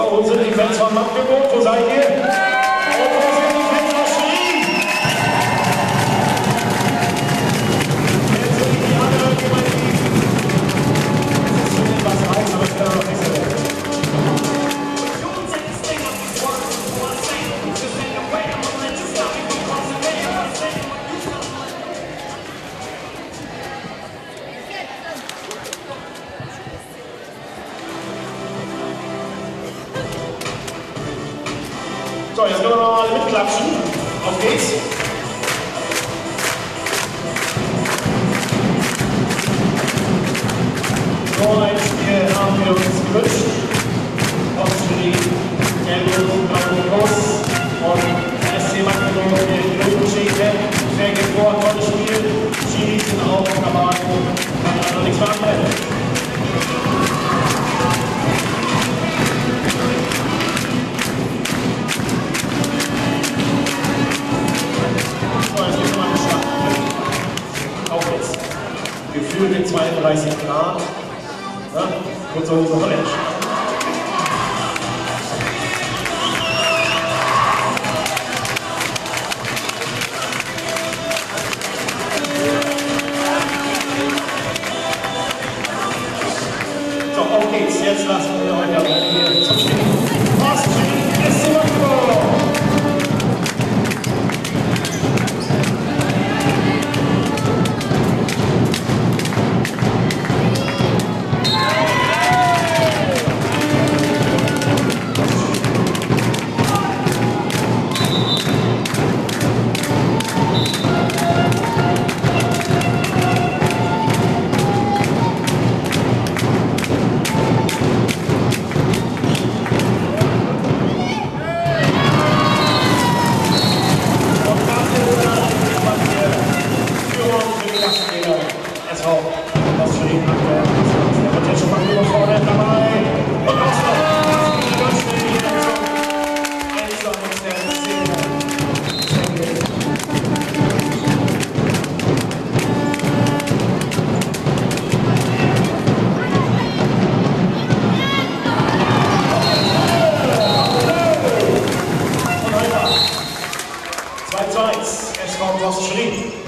So, wo sind die Fans von Magdeburg? Wo seid ihr? Und wo sind die Fans aus Schwerin? Jetzt sind die anderen, die meine Lieben. Das ist schon etwas heiß, aber es kann auch nicht so werden. So, jetzt können wir noch mal mitklatschen. Auf geht's. So ein Spiel haben wir uns gewünscht. Aus Schwerin, gelbe und blaue Groß und SC Magdeburg, die Grundgeschichte. Sehr geht vor, tolles Spiel. Schiris sind auch dabei. Kann also nichts mehr anbrennen. Gefühlte 32 Grad. Ja, kurze Hose Orange. So, auf geht's. Jetzt lassen wir euch aber hier zum Spiel. Ostschwerin, SC Magdeburg! Schwerin.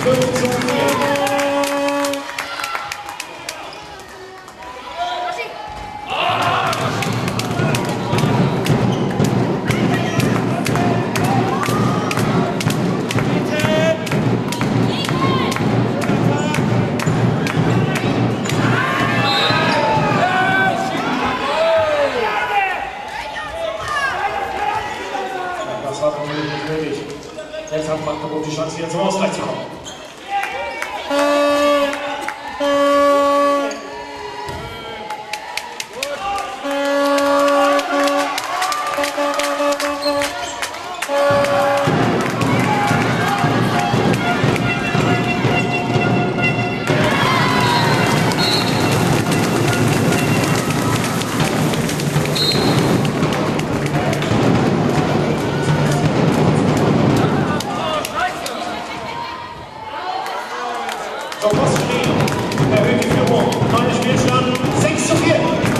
5:4. Das war natürlich nicht möglich. Jetzt hat Magdeburg die Chance, hier zum Ausgleich zu kommen. So, Poststudie erhöht die Führung. Neue Spielstand 6:4.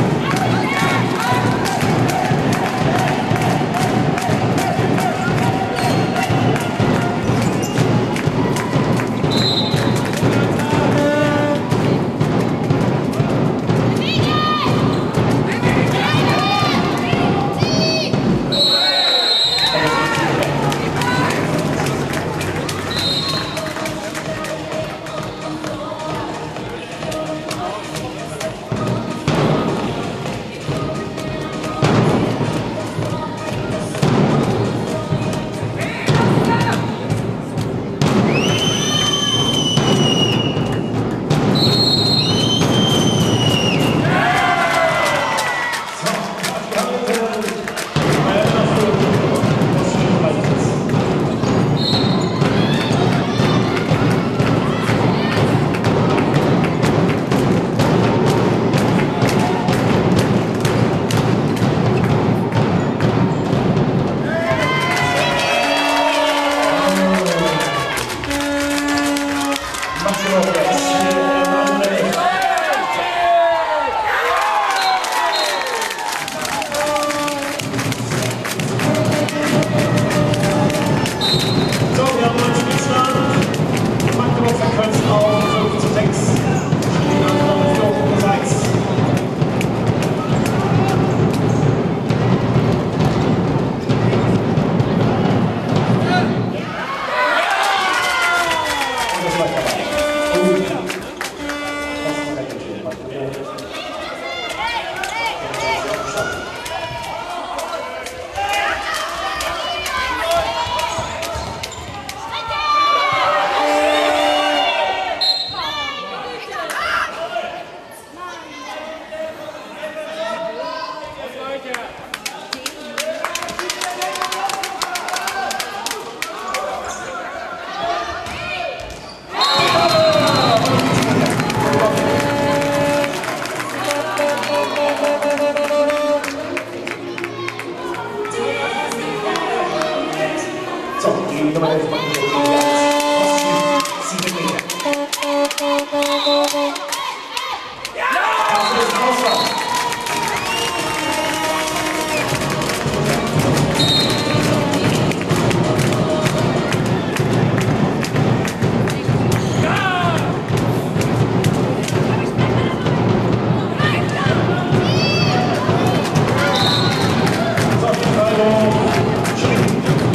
So, die Nummer 11 macht die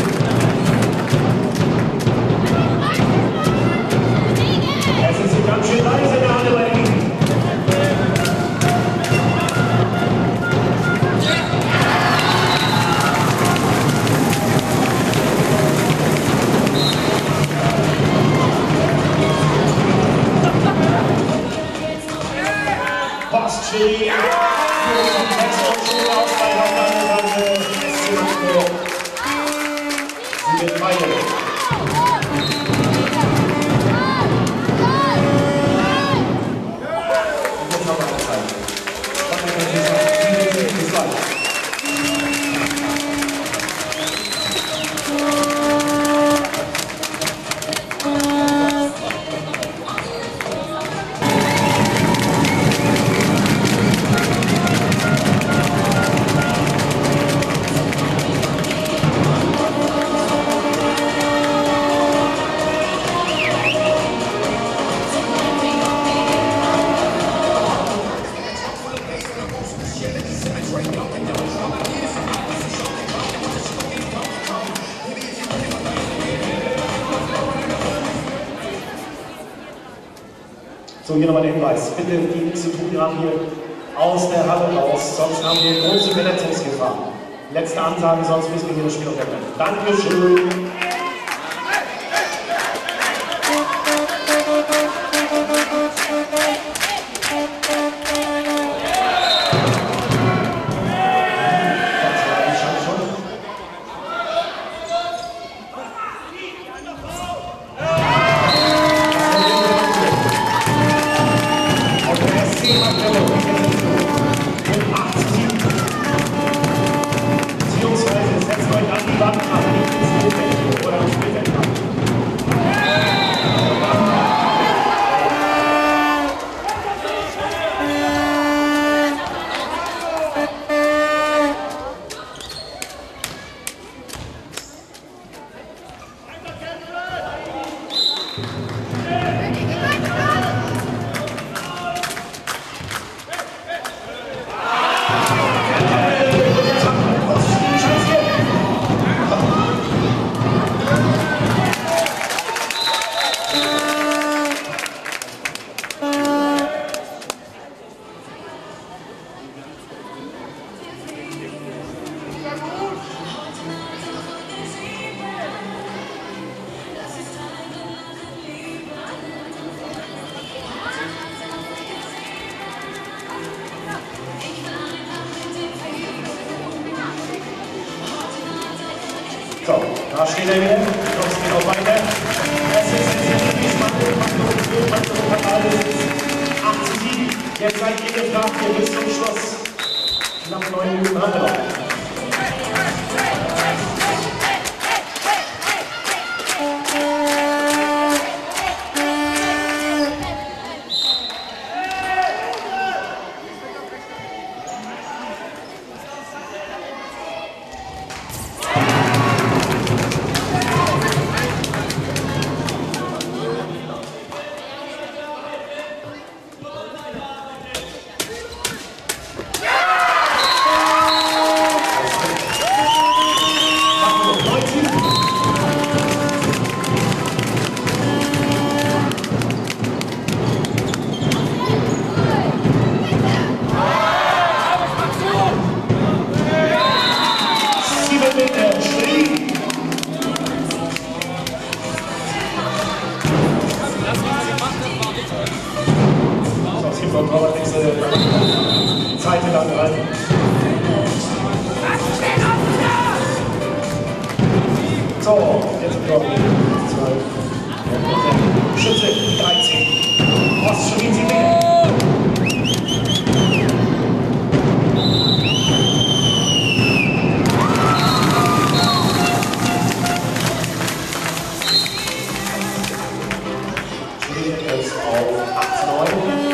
ganz schön So, hier nochmal der Hinweis. Bitte die nichts zu tun haben hier aus der Halle raus, sonst haben wir große Verletzungsgefahr. Letzte Ansage, sonst müssen wir hier das Spiel unterbrechen. Dankeschön. So, da steht er wieder. Es geht auch weiter. Es ist jetzt 8:7. Jetzt seid ihr gefragt, bis zum Schluss. Knapp 9 Minuten haben wir noch. Zeit lang rein. So, jetzt sind wir 12. Schütze 13. Rost schon sie weg. Steht es auf 8:9.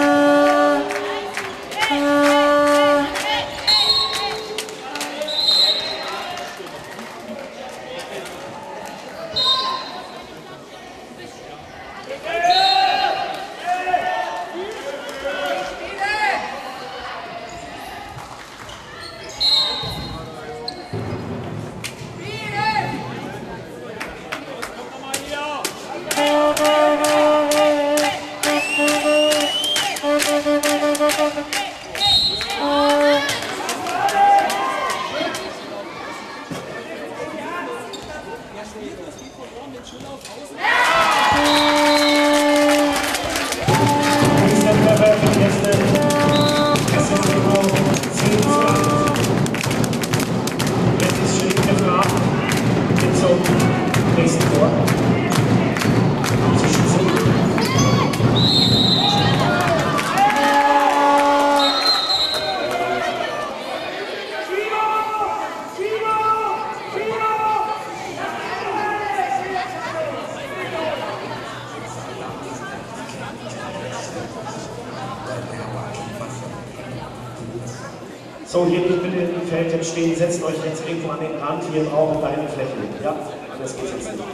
So, hier nicht bitte im Feld stehen, setzt euch jetzt irgendwo an den Rand, hier brauchen wir eine Fläche. Ja, das geht jetzt nicht.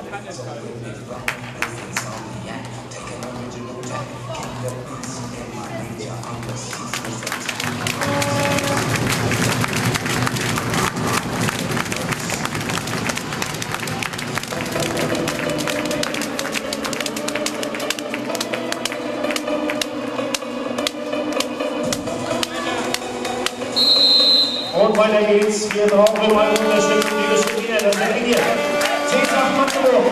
weiter geht's. Wir brauchen eure Unterstützung, liebe Studierende. Das werden wir. Cäsar Magdeburg.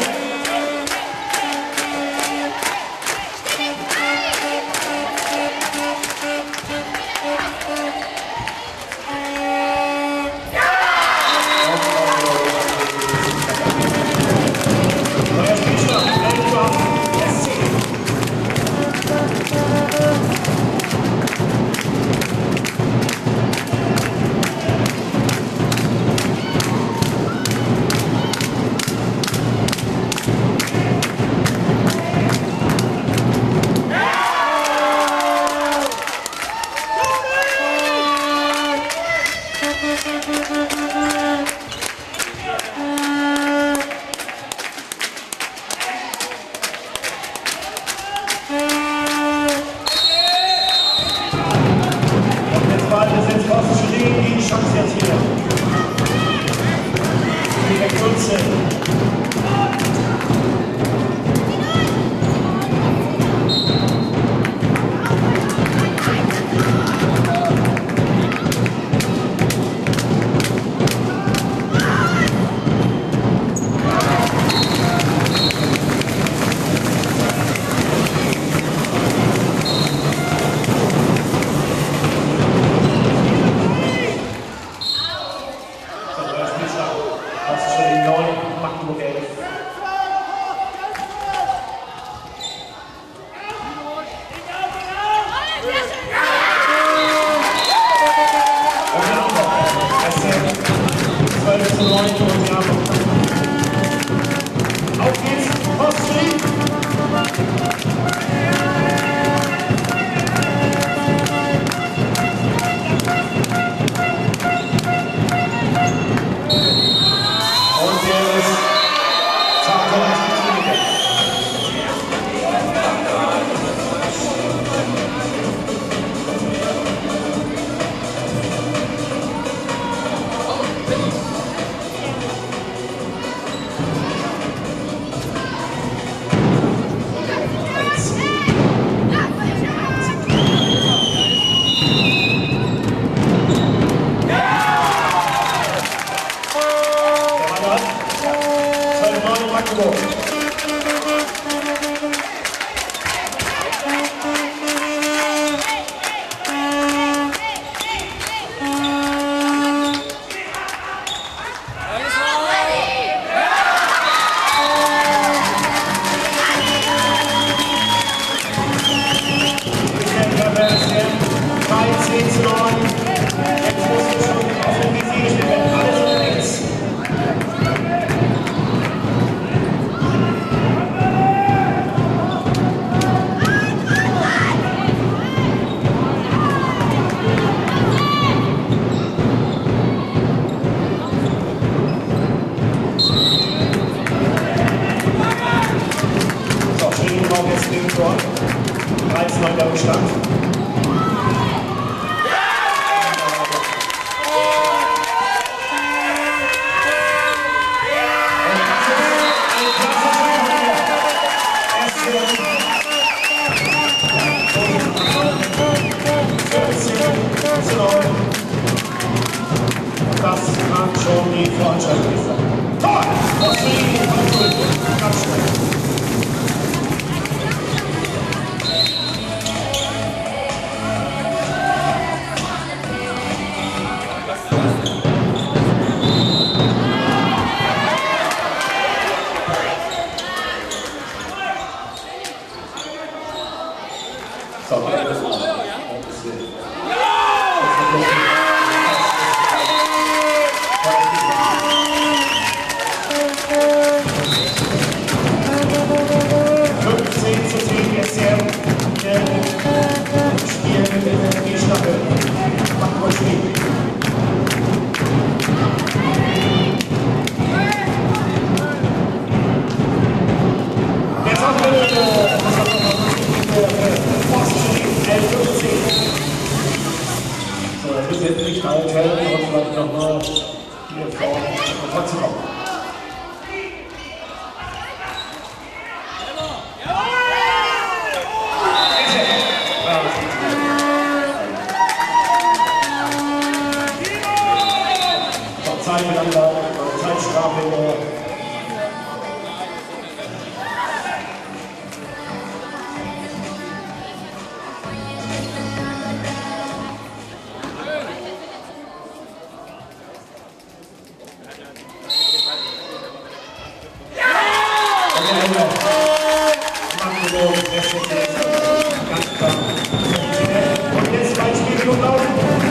Schule. Magdeburg, der steht ganz klar. Und jetzt beim Spielflug laufen.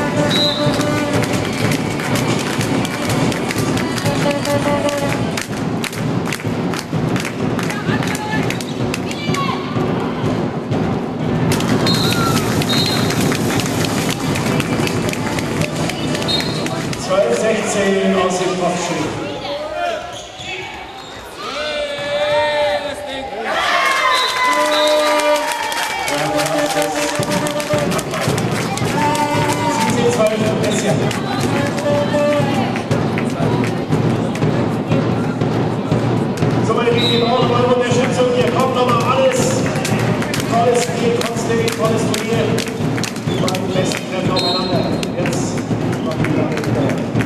Aus dem Kopfschild. So, meine Lieben, wir brauchen eure Unterstützung. Hier kommt nochmal alles. Tolles Spiel, trotzdem tolles Turnier. Die beiden besten treffen aufeinander. Jetzt machen wir damit wieder.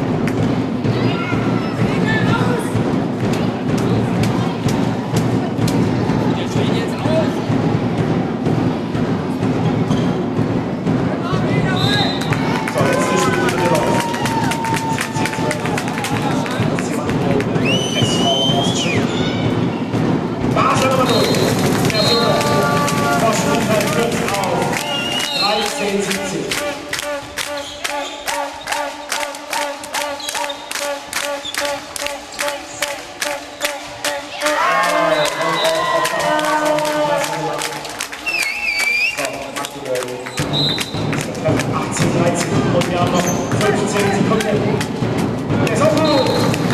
Und wir haben noch 15 Sekunden. Der ist auf Null.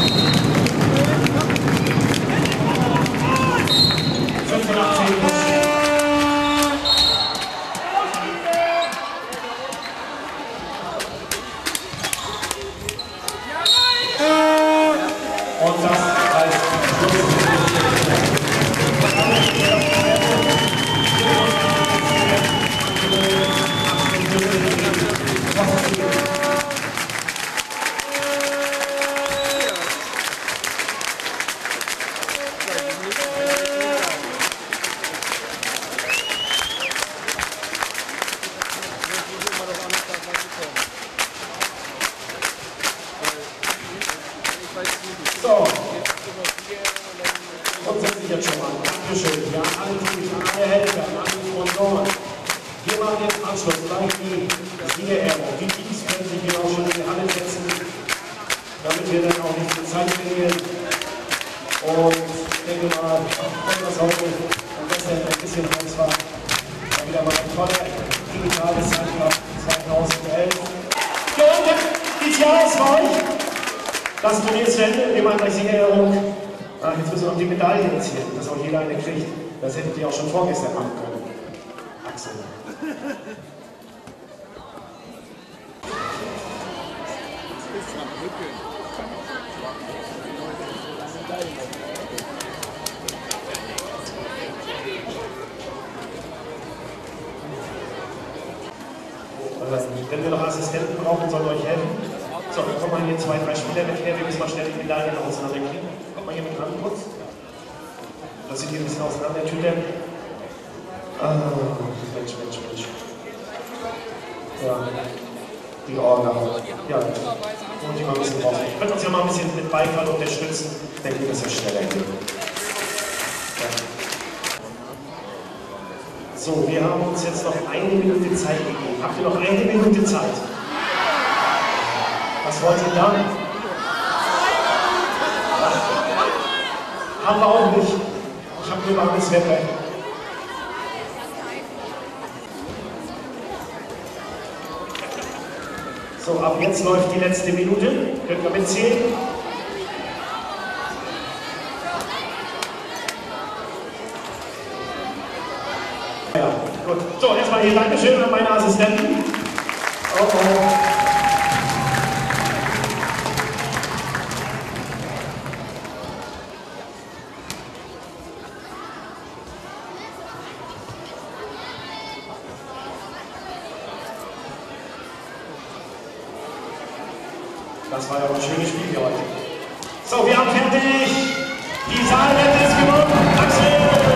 85. Und das heißt Schluss. So, grundsätzlich jetzt schon mal. Dankeschön. Wir haben alle Teams, alle Helfer, alle Sponsoren. Wir machen jetzt Abschluss, gleich die Siegerehrung. Die Teams können sich hier auch schon in die Halle setzen, damit wir dann auch nicht viel Zeit verlieren. Und ich denke mal, das heute am besten ein bisschen heiß war. War wieder mal ein toller digitales Zeitplan 2011. Hier unten geht's ja aus für euch. Das Turnier ist zu Ende, wir machen gleich Siegerehrung. Jetzt müssen wir noch die Medaillen erzählen, dass auch jeder eine kriegt. Das hättet ihr auch schon vorgestern machen können. Axel. Wenn wir noch Assistenten brauchen, sollen wir euch helfen. So, dann kommen mal hier 2, 3 Spieler mit her, wir müssen mal schnell die Medaillen auseinanderkriegen. Kommt mal hier mit ran, kurz. Das sieht hier ein bisschen auseinander, Tüte. Mensch. Ja, die Ordner. Ja, und die mal ein bisschen raus. Ich könnte uns ja mal ein bisschen mit Beifall unterstützen, dann geht es ja schneller gehen. Ja. So, wir haben uns jetzt noch 1 Minute Zeit gegeben. Habt ihr noch 1 Minute Zeit? Was wollt ihr dann? Haben wir auch nicht. Ich habe nur warmes Wetter. So, ab jetzt läuft die letzte Minute. Könnt ihr mitzählen? Ja, gut. So, erstmal hier Dankeschön an meine Assistenten. Oh. Das war ja auch ein schönes Spiel hier heute. So, wir haben fertig. Die Saalwette ist gewonnen. Axel!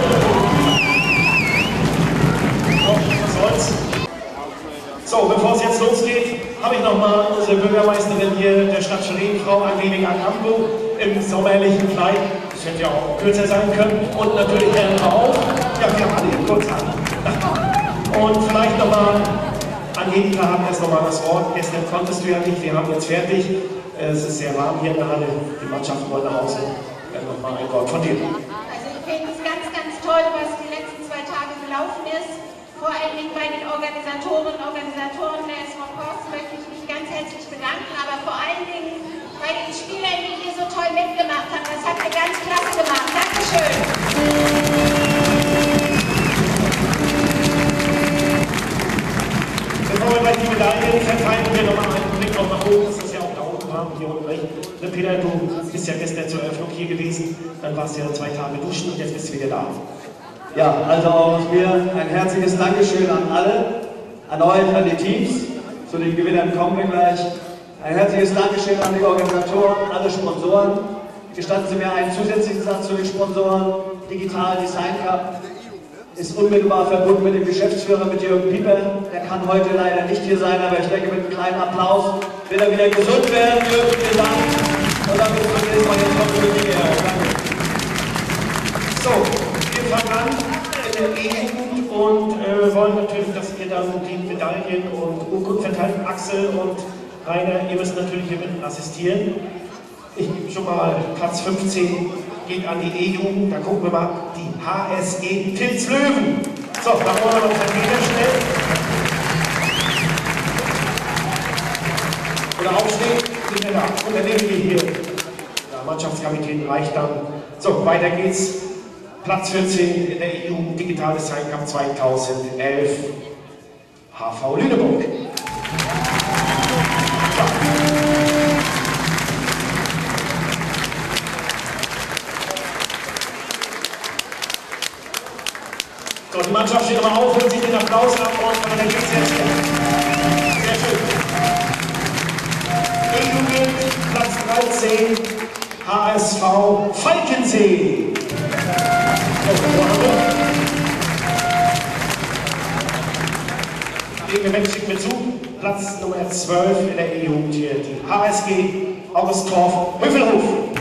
So, was soll's. So, bevor es jetzt losgeht, habe ich nochmal unsere Bürgermeisterin hier der Stadt Schwerin, Frau Angelika Campo, im sommerlichen Kleid. hätte ja auch kürzer sein können. Und natürlich Herren auch. Ja, wir haben alle eben kurz an. Und vielleicht nochmal, Angelika hat erst nochmal das Wort. Gestern konntest du ja nicht, wir haben jetzt fertig. Es ist sehr warm hier in der Halle. Die Mannschaften wollen nach Hause. Dann nochmal ein Wort von dir. Also ich finde es ganz, ganz toll, was die letzten 2 Tage gelaufen ist. Vor allen Dingen bei den Organisatoren der SV Kors möchte ich mich ganz herzlich bedanken, aber vor allen Dingen bei den Spielern, die hier so toll mitgemacht haben. Das hat ihr ganz klasse gemacht. Dankeschön. Bevor wir gleich die Medaillen verteilen, wir nochmal einen Blick auch nach oben. Das ist ja auch da oben warm, hier unten rechts. Peter, du bist ja gestern zur Eröffnung hier gewesen, dann warst du ja 2 Tage duschen und jetzt bist du wieder da. Ja, also auch aus mir ein herzliches Dankeschön an alle, an euch, an die Teams. Zu den Gewinnern kommen wir gleich. Ein herzliches Dankeschön an die Organisatoren, alle Sponsoren. Gestatten Sie mir einen zusätzlichen Satz zu den Sponsoren. Digital Design Cup ist unmittelbar verbunden mit dem Geschäftsführer, mit Jürgen Pieper. Der kann heute leider nicht hier sein, aber ich denke, mit einem kleinen Applaus wird er wieder gesund werden. Jürgen, vielen Dank. Und dann bis zum nächsten Mal. Jetzt kommt die Dinge her. Danke. So, wir fangen an in der E-Jugend und wollen natürlich, dass ihr dann die Medaillen und Urkunden verteilt. Axel und Rainer, ihr müsst natürlich hier mit assistieren. Ich gebe schon mal Platz 15, geht an die E-Jugend. Da gucken wir mal, die HSG Vilslöwen. So, da wollen wir noch wieder schnell. Oder aufstehen, sind wir da. Und dann nehmen wir hier. Der Mannschaftskapitän reicht dann. So, weiter geht's. Platz 14 in der E-Jugend Digital Design Cup 2011. HV Lüneburg. So, die Mannschaft steht nochmal auf, holt sich den Applaus ab und dann geht's jetzt hier. Sehr schön. E-Jugend, Platz 13, HSV Falkensee. Den Moment schicken wir zu. Platz Nummer 12 in der E-Jugend hier, die HSG Augustdorf Hövelhof.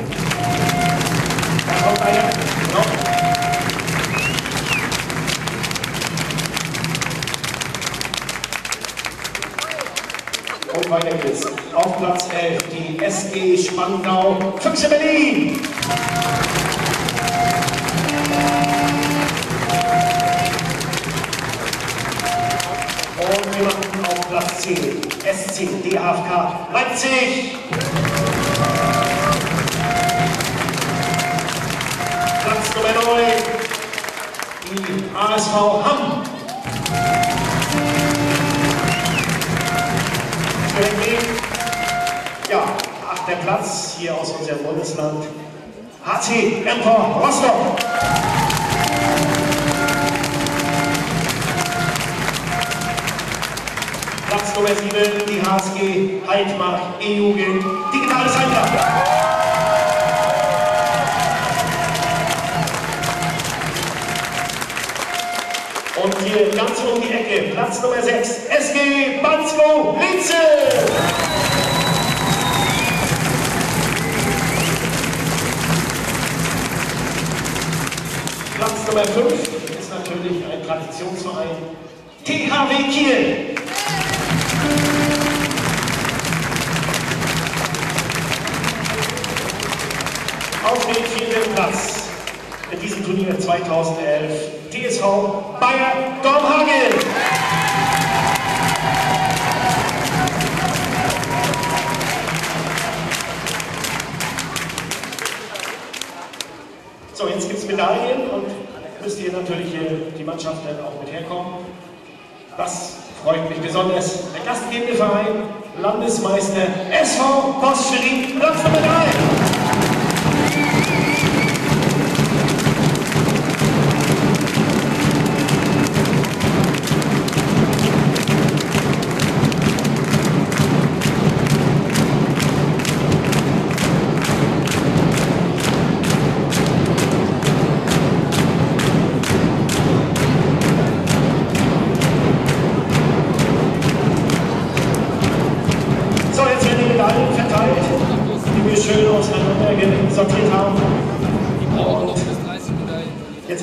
Da kommt einer. Genau. Und weiter geht's. Auf Platz 11 die SG Spandau Füchse Berlin. Und wir machen auf Platz 10 SC DHFK Leipzig. Platz Nummer 9 die ASV Hamm. Ja, 8. Platz hier aus unserem Bundesland. HC Empor Rostock. Platz Nummer 7, die HSG Heidmar E-Jugend Digitales Heimland. Und hier ganz um die Ecke, Platz Nummer 6, SG Bansko Linze. Platz Nummer 5 ist natürlich ein Traditionsverein, THW Kiel. Auf den 4. Platz in diesem Turnier 2011 TSV Bayer Dornhagen. So, jetzt gibt es Medaillen und müsst ihr natürlich hier die Mannschaft dann auch mit herkommen. Das freut mich besonders. Der gastgebende Verein, Landesmeister SV Postschwerin, Platz Nummer 3. Verteilt, die wir schön auseinander sortiert haben.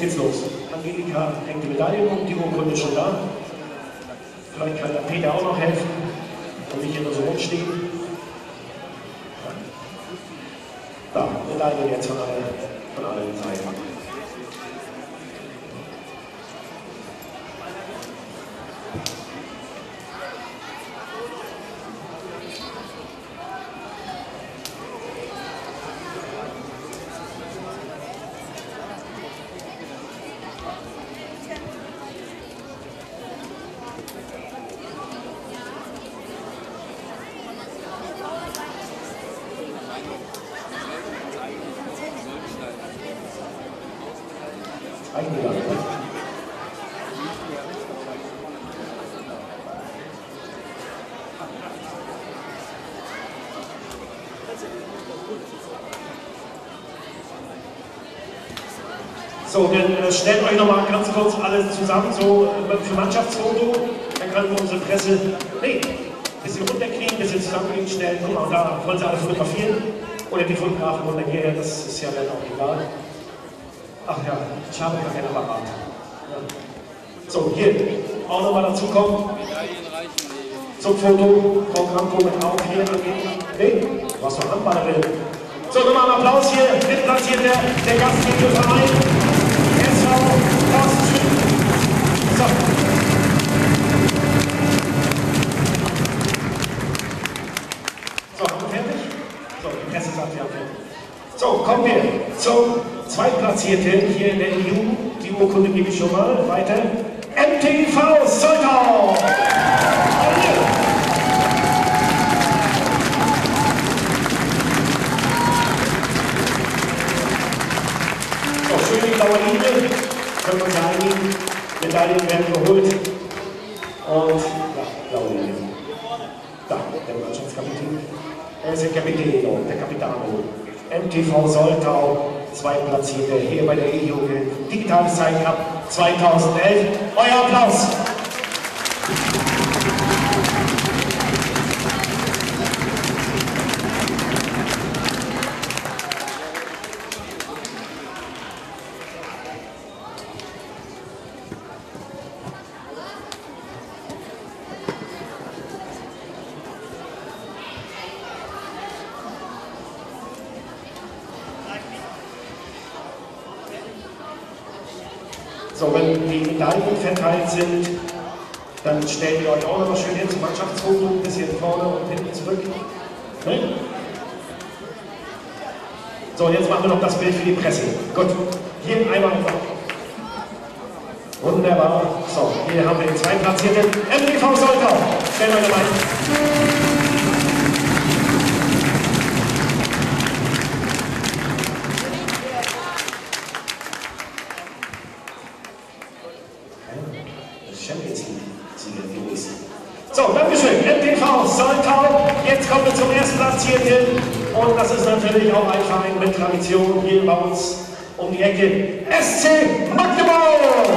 geht's los. Angelika hängt die Medaillen um, die Urkunde ist schon da. Vielleicht kann der Peter auch noch helfen und nicht hier nur so rumstehen. Da, Medaillen jetzt von allen Seiten. So, dann stellt euch noch mal ganz kurz alles zusammen, so für Mannschaftsfoto. Dann können wir unsere Presse, ein bisschen runterkriegen, ein bisschen zusammenstellen. Guck mal, da wollen sie alle fotografieren. Oder die Fotografen wollen hierher, das ist ja dann auch egal. Ach ja, ich habe gar keinen Apparat. Ja. So, hier, auch noch mal dazu kommen. Zum Foto, Programm kommt auch hier angehen. Nee, was für Handballerin. So, nochmal einen Applaus hier, Drittplatzierte, der Gastgeberverein. SV Osten. So. So, haben wir fertig? So, die Presse sagt ja fertig. So, kommen wir zum Zweitplatzierten hier in der EU. Die Urkunde gebe ich schon mal weiter. MTV Soltau! Dauerlinie, können wir uns einigen, Medaillen werden geholt und ja, Dauerlinie. Da, der Mannschaftskapitän, er ist der Capitano, der Capitano. MTV Soltau, Zweitplatzierte hier bei der E-Jugend Digitales Zeitcup 2011. Euer Applaus! So, wenn die Medaillen verteilt sind, dann stellt ihr euch auch noch mal schön hin zum Mannschaftsfoto, ein bisschen vorne und hinten zurück. Ne? So, und jetzt machen wir noch das Bild für die Presse. Gut, hier einmal einfach. Wunderbar. So, hier haben wir den Zweitplatzierten. MTV Soltau. Stellen wir mal. So, Dankeschön, MTV Soltau. Jetzt kommen wir zum ersten Platzierten. Und das ist natürlich auch ein Verein mit Tradition hier bei uns um die Ecke. SC Magdeburg!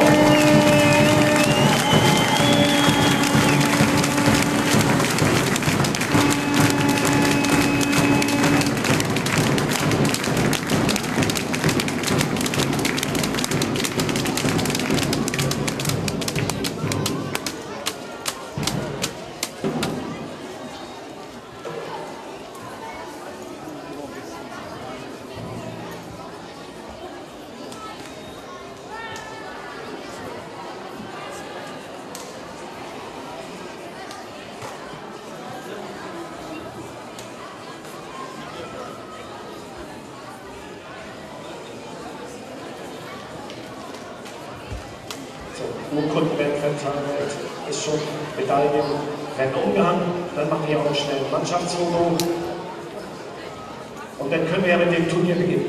Urkunden werden verteilt, ist schon, Medaillen werden umgehangen, dann machen wir auch schnell ein Mannschaftsfoto und dann können wir ja mit dem Turnier beginnen.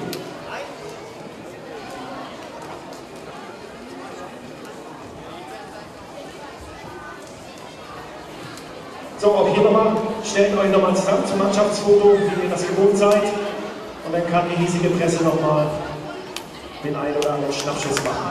So, auch hier nochmal, stellt euch nochmal zusammen zum Mannschaftsfoto, wie ihr das gewohnt seid und dann kann die hiesige Presse nochmal den einen oder anderen Schnappschuss machen.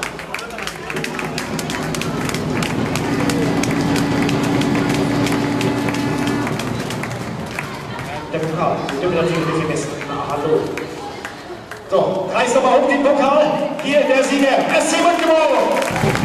Der Pokal, den dürfen wir natürlich nicht vergessen. Na, hallo. So, reiß doch mal hoch den Pokal. Hier der Sieger, SC Magdeburg.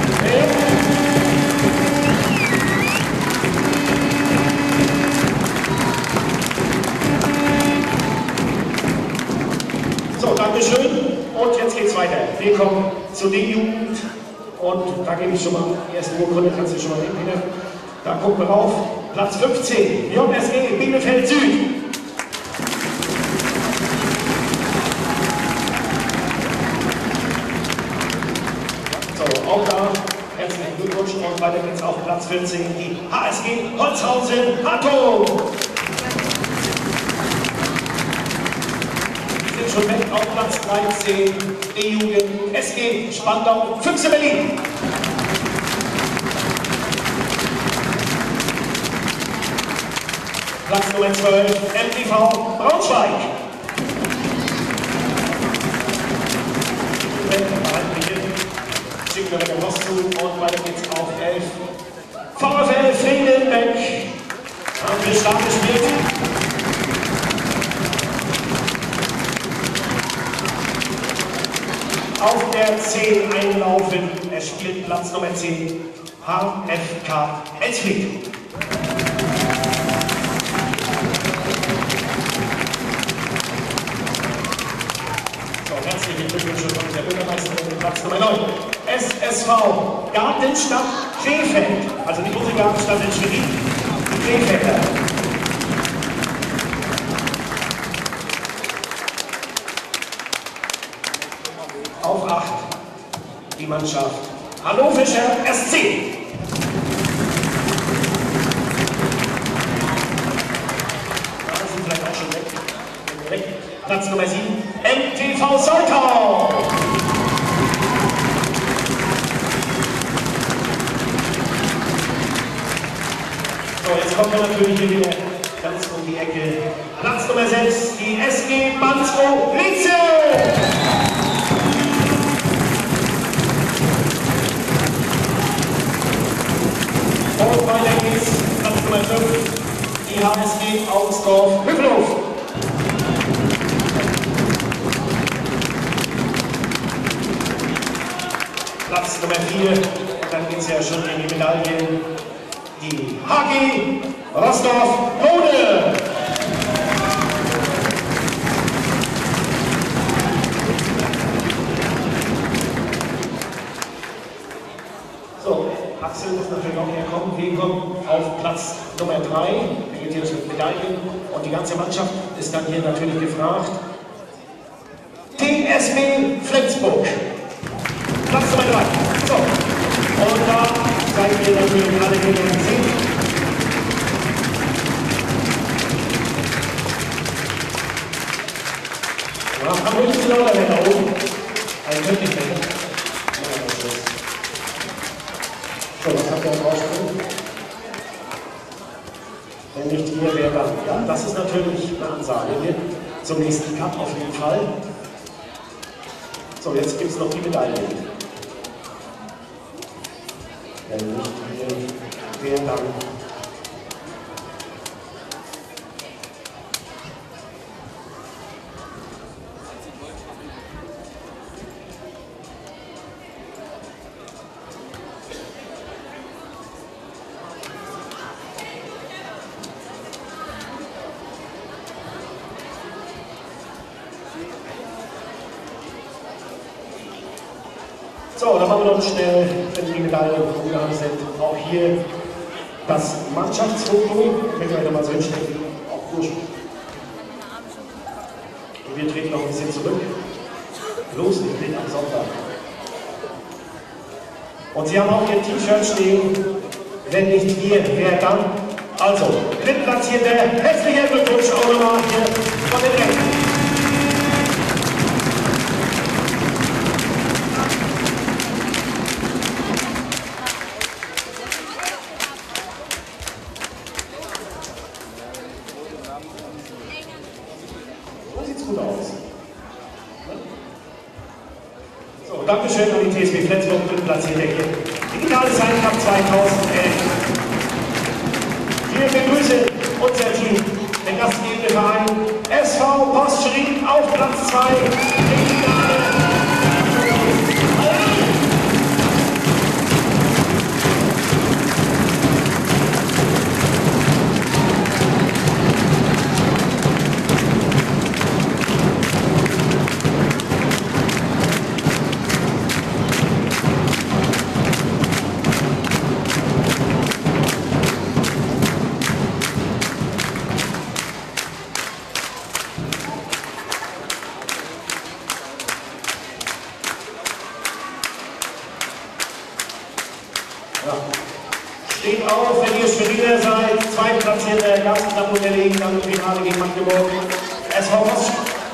So, Dankeschön. Und jetzt geht's weiter. Wir kommen zur D-Jugend. Und da gebe ich schon mal die erste Urkunde, kannst du schon mal nehmen, Peter. Da gucken wir rauf. Platz 15, JSG Bielefeld Süd. So, auch da herzlichen Glückwunsch und weiter geht's auf Platz 14, die HSG Holzhausen-Hartung. Wir sind schon weg auf Platz 13, D-Jugend SG Spandau Füchse Berlin. Platz Nummer 12, MTV Braunschweig. Schicken wir mit der Post zu und weiter geht's auf 11. VfL Friedenbeck. Haben wir stark gespielt. Auf der 10 einlaufen. Er spielt Platz Nummer 10. HFK Elsflieck. Herzliche Glückwünsche von der Bürgermeisterin, Platz Nummer 9. SSV Gartenstadt Krefeld. Also nicht unsere Gartenstadt in Schwerin, die Krefelder. Auf 8 die Mannschaft Hannoverscher SC. Da sind vielleicht auch schon weg. Platz Nummer 7, MTV Soltau. So, jetzt kommen wir natürlich hier wieder ganz um die Ecke. Platz Nummer 6, die SG Bansko Lietze. Und weiter geht's, Platz Nummer 5, die HSG Augsdorf Hüppelow. Platz Nummer 4, und dann geht es ja schon in die Medaillen, die HG Rostock-Lohne. So, Axel muss natürlich auch herkommen. Wir kommen auf Platz Nummer 3, da geht es mit Medaillen und die ganze Mannschaft ist dann hier natürlich gefragt. TSB Flensburg. Platz Nummer 3. So. Und da zeigen wir natürlich alle hier den Sieg. Ja, haben wir nicht lauter mehr da oben. Also könnt nicht mehr. So, was habt ihr rausgekommen? Wenn nicht hier, wer dann? Ja, das ist natürlich eine Ansage hier zum nächsten Cup auf jeden Fall. So, jetzt gibt es noch die Medaillen. Wenn nicht hier, wer dann? So, dann machen wir noch schnell, wenn die Medaillen umgegangen sind, auch hier das Mannschaftsfoto. Könnt ihr euch nochmal so hinstellen, auch gut. Und wir treten noch ein bisschen zurück. Los, ich bin am Sonntag. Und Sie haben auch Ihr T-Shirt stehen, wenn nicht wir, wer dann? Also, drittplatzierte, herzlichen Glückwunsch auch nochmal hier von den Rechten. So, Dankeschön an die TSB Flensburg, drittplatzierte hier. Digitales Heimcup 2011. Wir begrüßen unser Team, den gastgebenden Verein SV Post Schwerin auf Platz 2. Steht auf, wenn ihr Spieler seid, zweitplatzierte Gast am Unterlegen, dann im Finale gegen Magdeburg. SV Voss.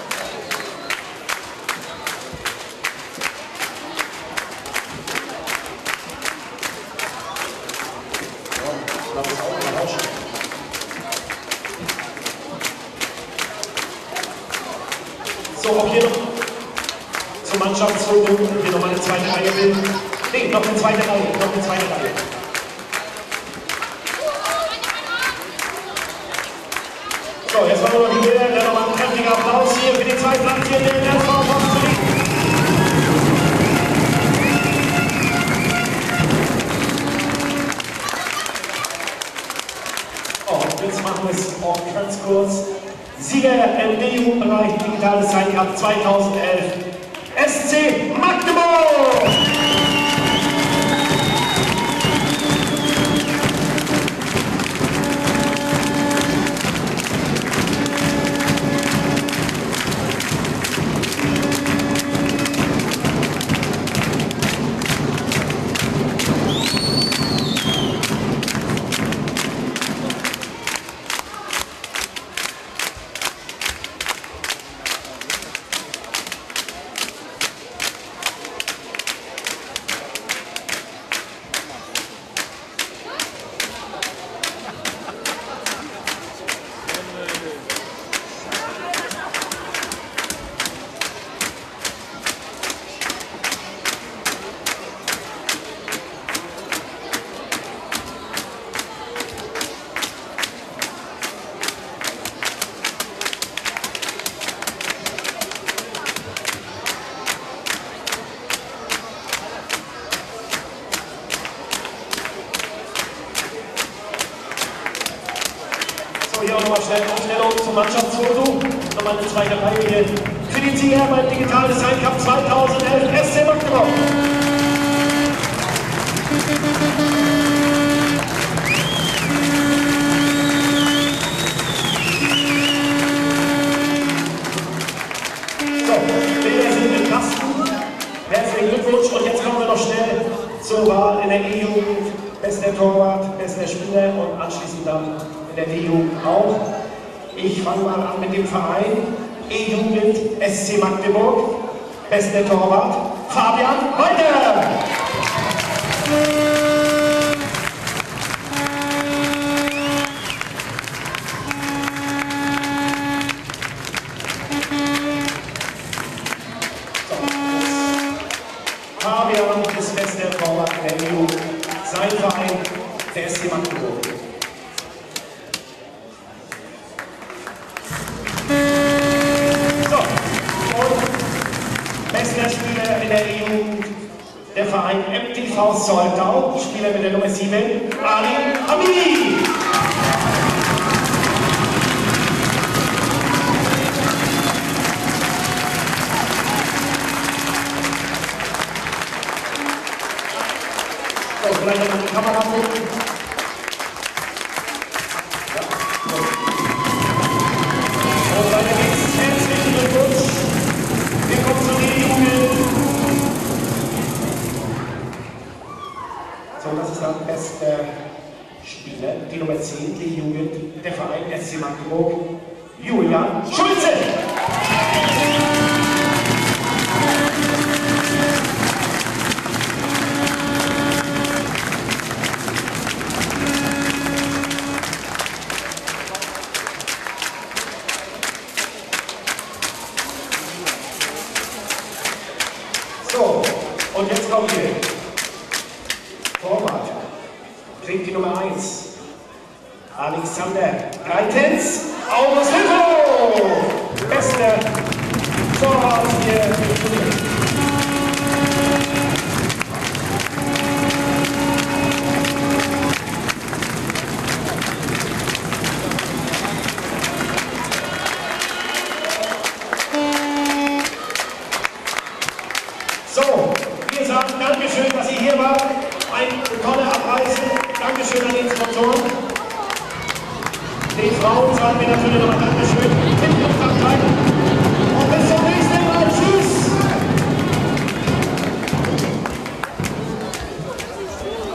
So, auch hier noch zur Mannschaftsfoto, hier nochmal eine zweite Reihe bilden. Nee, noch eine zweite Reihe, noch eine zweite Reihe. So, jetzt machen wir noch die Bilder, dann nochmal ein kräftiger Applaus hier für die zweitplatzierten SV Voss zu liegen. Oh, jetzt machen wir es auch ganz kurz. Sieger im D-Jugendbereich Digitales Zeitcup 2011, SC Magdeburg! So, hier auch nochmal schnell Aufstellung zum Mannschaftsfoto. Nochmal eine zweite Reihe hier. Für den Sieger beim Digitales Zeitcup 2011 SC Magdeburg. So, Bilder sind im Kasten. Herzlichen Glückwunsch und jetzt kommen wir noch schnell zur Wahl in der E-Jugend. Bester Torwart, bester Spieler und anschließend dann in der D-Jugend auch. Ich fange mal an mit dem Verein E-Jugend SC Magdeburg. Bester Torwart Fabian Walter. Fabian ist bester Torwart in der E-Jugend. Sein Verein, der SC Magdeburg. So, und bester Spieler in der E-Jugend, der Verein MTV Soltau, Spieler mit der Nummer 7, Ali Hamidi. So, vielleicht noch eine Kamera gucken. Ja. Und weiter geht's. Herzlichen Glückwunsch. Wir kommen zur D-Jugend. So, das ist dann bester Spieler, die Nummer 10, D-Jugend, der Verein SC Magdeburg, Julian Schulze. So, und jetzt kommt hier. Torwart. Bringt die Nummer 1. Alexander Reitens. August Hilfo. Bester Torwart hier im Turnier. So, wir sagen Dankeschön, dass ihr hier wart. Eine tolle Abreise. Dankeschön an den Sponsoren. Den Frauen sagen wir natürlich nochmal Dankeschön.